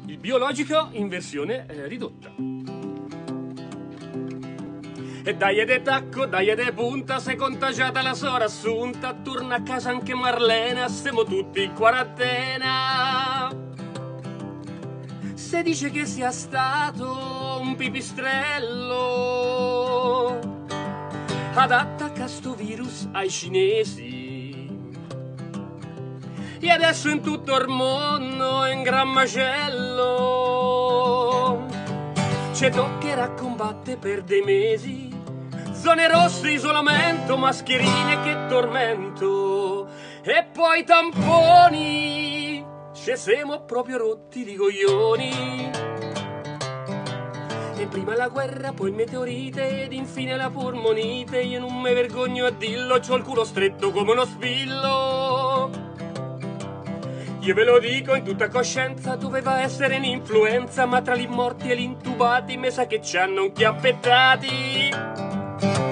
Il biologico in versione ridotta. E dai de tacco, dai de punta, sei contagiata la sora assunta, torna a casa anche Marlena, siamo tutti in quarantena. Se dice che sia stato un pipistrello ad attaccare sto virus ai cinesi, e adesso in tutto il mondo è in gran macello, ci toccherà combattere per dei mesi. Zone rosse, isolamento, mascherine, che tormento. E poi tamponi, ci siamo proprio rotti di coglioni. E prima la guerra, poi il meteorite, ed infine la polmonite. Io non mi vergogno a dirlo, c'ho il culo stretto come uno spillo. Io ve lo dico in tutta coscienza, doveva essere un'influenza, ma tra gli morti e gli intubati mi sa che ci hanno chiappettati.